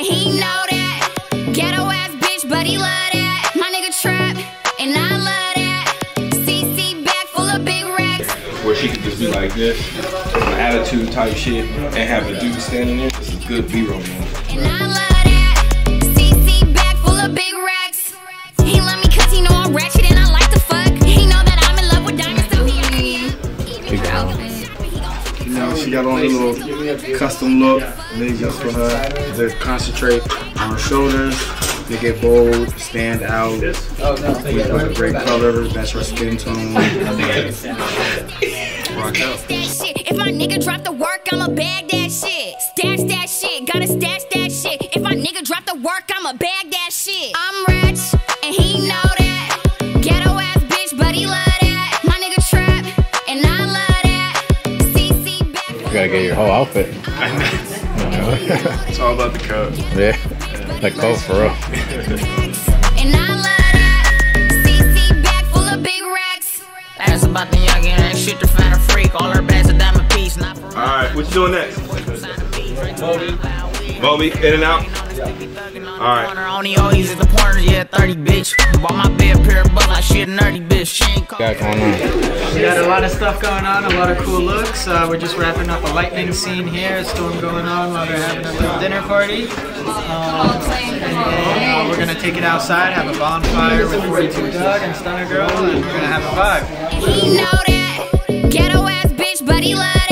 he know that. Ghetto ass bitch, but he love that. My nigga trap, and I love that. CC bag full of big racks. Where she could just be like this, some attitude type shit, and have a dude standing there. This is good B-roll, man. And I love that. CC bag full of big racks. He love me cause he know I'm ratchet and I like to fuck. He know that I'm in love with diamonds, so he You know, she got on a little custom look made just for her. To concentrate on her shoulders, make it bold, stand out. With a great color, that's her skin tone. Rock out. If my nigga drop the work, I'ma bag that shit. Stash that shit, gotta stash that shit. If my nigga drop the work, I'ma bag that shit. I'm rich, and he know that. Ghetto ass bitch, but he love that. My nigga trap, and I love that. CC back. You gotta get your whole outfit. It's all about the coat. Yeah, that coat for real. And I love that. CC bag full of big racks. Ask about the youngin', ain't shit to find a freak. All her bags a diamond piece, not for real. Alright, what you doing next? Moby, in and out? Alright. Only always is the pointer, yeah, 30 bitch. Bought my bed pair of butt like shit, nerdy bitch. She ain't call. Got going on. We got a lot of stuff going on, a lot of cool looks. We're just wrapping up a lightning scene here, a storm going on while they're having a little dinner party. And we're gonna take it outside, have a bonfire with 42 Doug and Stunner Girl, and we're gonna have a vibe. He know that. Ghetto ass bitch, but he love